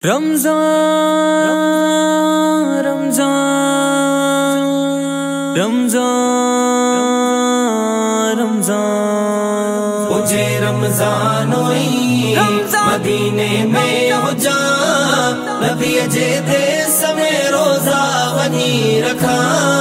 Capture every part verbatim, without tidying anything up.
रमज़ान रमज़ान रमज़ान रमज़ान मुझे रमज़ान हुई मदीने में हो जा नबी जे दे समय रोज़ा वनी रखा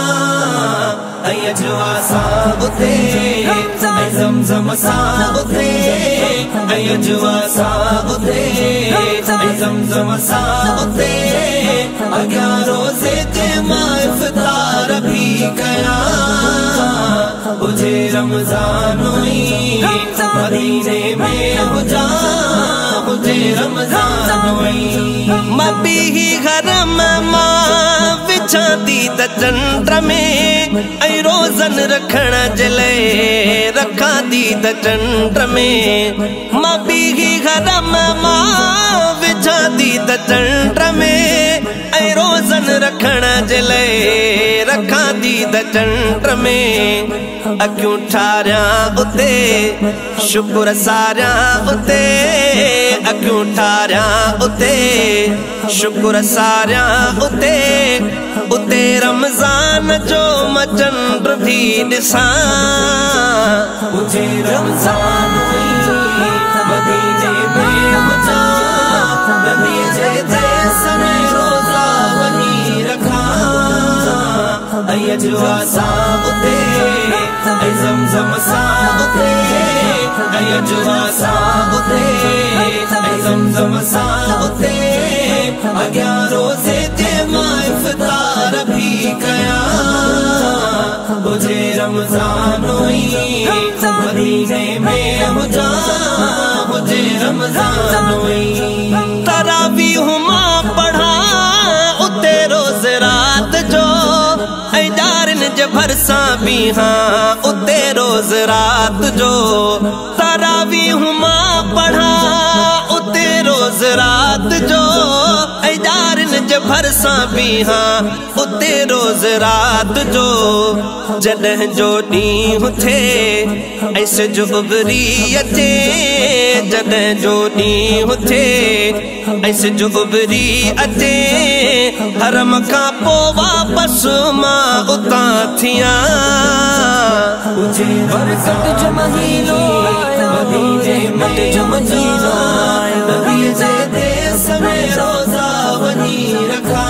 अयजवा साबुते ज़मज़म साबुते अयजवा साबुते ज़मज़म साबुते अग्या रोज़े ते मां इफ़्तार भी कया मुझे रमज़ान हुई मदीने में हो जा मुझे रमज़ान हुई मबी ही घर में मां विछाती त चंद्र में ऐं रोज़न रखण जे लाइ रखां थी त चंद्र में मबी ही घर में मां विछाती त चंद्र में ऐं रोज़न रखण जे लाइ रखां थी त चंद्र में अखियूं ठारियां उते शुक्र सारियां उते अखियूं ठारियां उते शुक्र सारियां उते उते रमज़ान जो मचंड भी ॾिसां मुझे रमज़ान हुई मदीने में हो जा नबी जे दे समय रोज़ा वनी रखा अयजवा साबुते ज़मज़म साबुते अयजवा साबुते ज़मज़म साबुते अग्या रोज़े ते मां इफ़्तार भी कया मुझे रमज़ान हुई मदीने में हो जा मुझे रमज़ान हुई तरावीह मां पढ़ा उते रोज़ रात जो ऐं ॼारनि जे भरसां बीहां उते रोज़ रात जो तरावीह मां पढ़ा उते रोज़ रात जो ऐं ॼारनि जे भरसां बीहां उते रोज़ रात जो जॾहिं जो ॾींहुं थिए ऐं सिज उभरी अचे जॾहिं जो ॾींहुं थिए ऐं सिज उभरी अचे हरम खां पोइ वापसि मां उतां थियां मुझे बरकत जो महीनो मदीने में हो जा नबी जे दे समय रोज़ा वनी रखा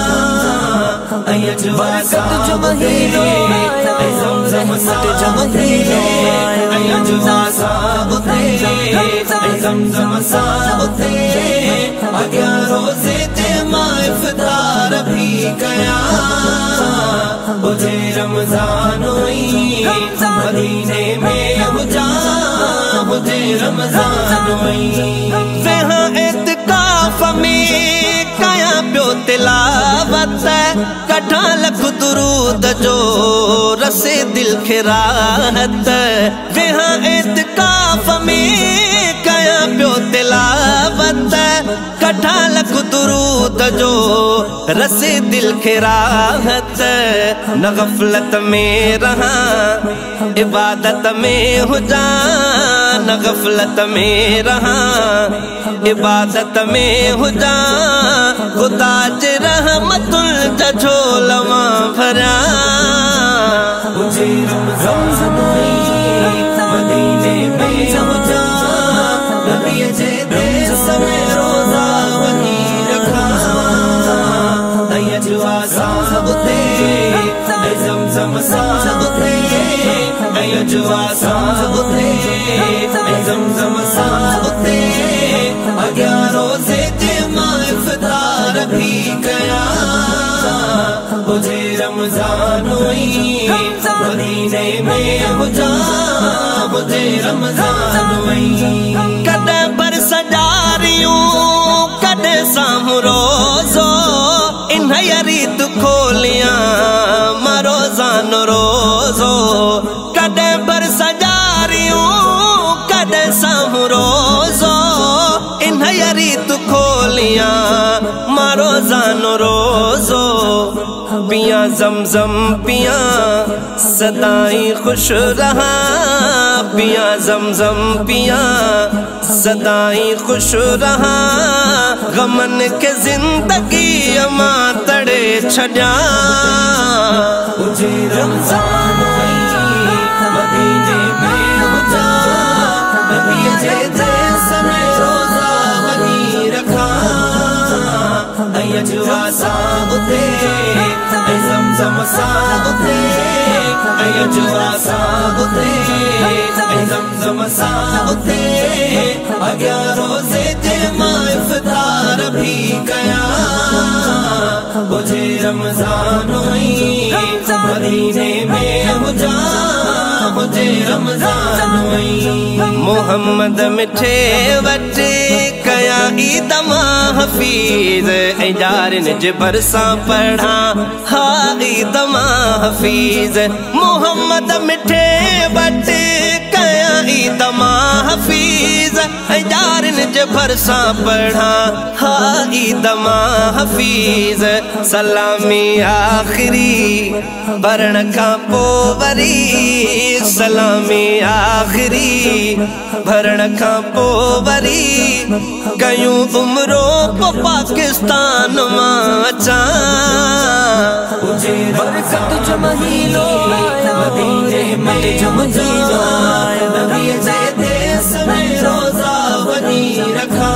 अयजवा साबुते ज़मज़म साबुते अयजवा साबुते ज़मज़म साबुते अग्या रोज़े ते मां इफ़्तार भी कया मुझे रमज़ान हुई मदीने में हो जा मुझे रमज़ान हुई वेहां एतिकाफ़ में कया पियो तिलावत कढां लख दुरूद जो रसे दिल खे राहत वेहां एतिकाफ़ में कया पियो तिलावत कढां लख दुरूद जो रसे दिल खे राहत न ग़फ़लत में रहां इबादत में हुजां न ग़फ़लत में रहां इबादत में हुजां खुदा जे रहमतुल जा झोल मां भरियां मुझे रमज़ान हुई मदीने में हो जा नबी जे दे समय रोज़ा वनी रखा अयजवा साबुते ज़मज़म साबुते अयजवा साबुते ज़मज़म साबुते अग्या रोज़े ते मां इफ़्तार भी कया मुझे रमज़ान हुई मदीने में हो जा मुझे रमज़ान हुई कॾहिं बरस ॼारियूं कॾहिं साम्हूं रोज़ो इन रीत खोलियां मां रोज़ानो रोज़ो कॾहिं बरस ॼारियूं कॾहिं साम्हूं रोज़ो इन रीत खोलियां मां रोज़ानो रोज़ो पियां ज़मज़म पियां सदाई खुश रहां पिया ज़मज़म पिया सदाई खुश रहा गमन के जिंदगी अमा तड़े छजा मुझे रमजान मदीने में हो जा नबी जे देश में रोजा बनी रखा अयजुआ सा उते ज़मज़म सा उते अयजुआ सा उते ज़मज़म सा उते अग्या रोज़े ते मां इफ्तार भी कया मुझे रमजान मदीने में हो जा मुझे रमजान मोहम्मद मिठे वटे कया ईद मां हफीज इजारन जे बरसा पढ़ा हा ईद मां हफीज मोहम्मद मिठे वटे कया ईद मां हफीज इजारन जे बरसा पढ़ा हा ईद मां हफीज सलामी आखिरी भरण का पोवरी सलामी आखिरी भरण का पोवरी कयूं उम्रो को पाकिस्तान मां अचा मुझे बरकत जो महीनो मदीने में जो महीनो नबी जे देश में रोजा बनी रखा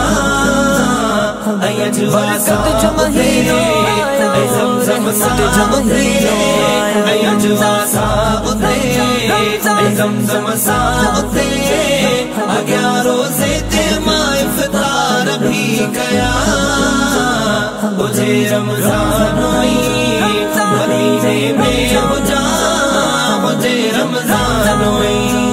अयजुआ सा जो महीनो ज़मज़म सा उते अयजुआ सा उते ज़मज़म सा उते अग्या रोज़े ते मां इफ्तार भी कया मुझे रमजान मदीने में हो जा मुझे रमजान